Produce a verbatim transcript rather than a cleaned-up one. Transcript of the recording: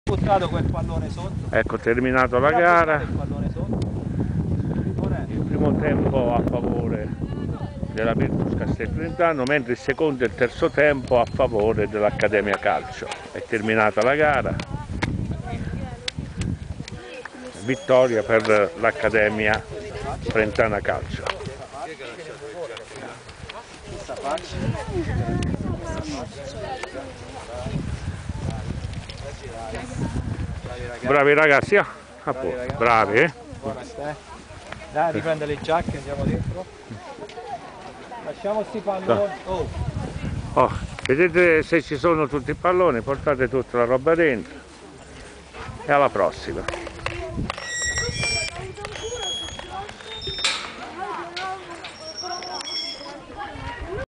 buttato quel pallone sotto. Ecco, terminato la gara. Il pallone sotto. Il primo tempo a favore della Virtus Castelfrentano, mentre il secondo e il terzo tempo a favore dell'Accademia Calcio. È terminata la gara. Vittoria per l'Accademia Frentana Calcio. Bravi ragazzi, ah, a posto. Bravi, eh? Dai, riprende le giacche, andiamo dentro. Lasciamo sti palloni. Oh. Oh, vedete se ci sono tutti i palloni, portate tutta la roba dentro e alla prossima.